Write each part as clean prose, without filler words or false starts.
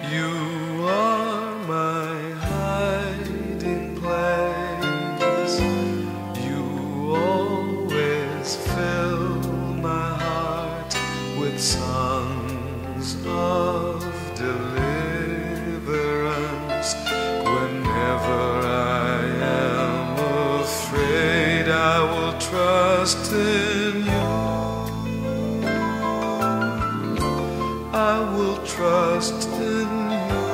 You are my hiding place. You always fill my heart with songs of deliverance. Whenever I am afraid, I will trust in you. I will trust in you.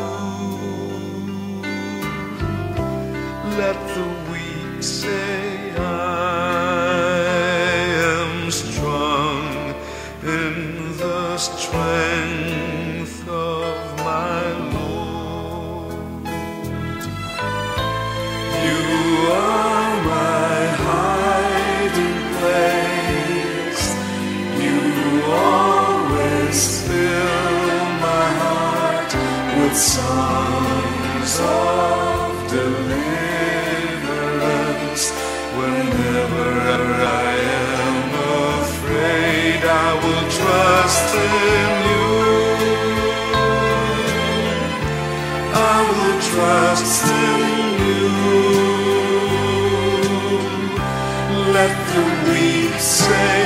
Let the weak say I am strong in the strength of my Lord. You are my hiding place. You always fill my heart with songs of deliverance. Whenever I am afraid, I will trust in you. I will trust in you. Let the weak say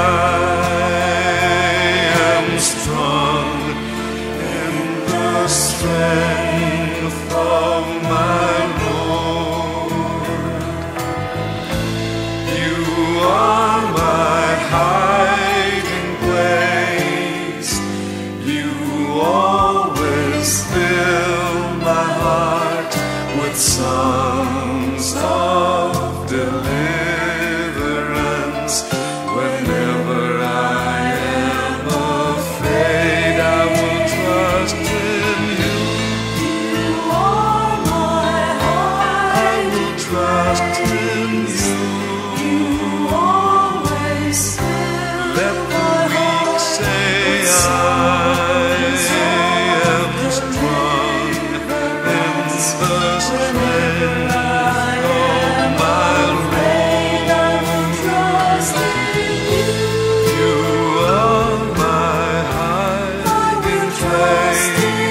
I am strong in the strength of my Lord. You are my hiding place. You always fill my heart with songs of deliverance. Whenever I am afraid, I will trust in you. You are my heart. I will trust in you. You always fill. Let the weak say I am strong in the strength of my Lord. You are my hiding place.